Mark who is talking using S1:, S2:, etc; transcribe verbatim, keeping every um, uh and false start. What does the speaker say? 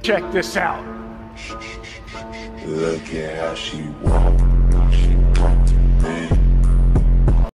S1: Check this out.
S2: Look at how she walk, she walk.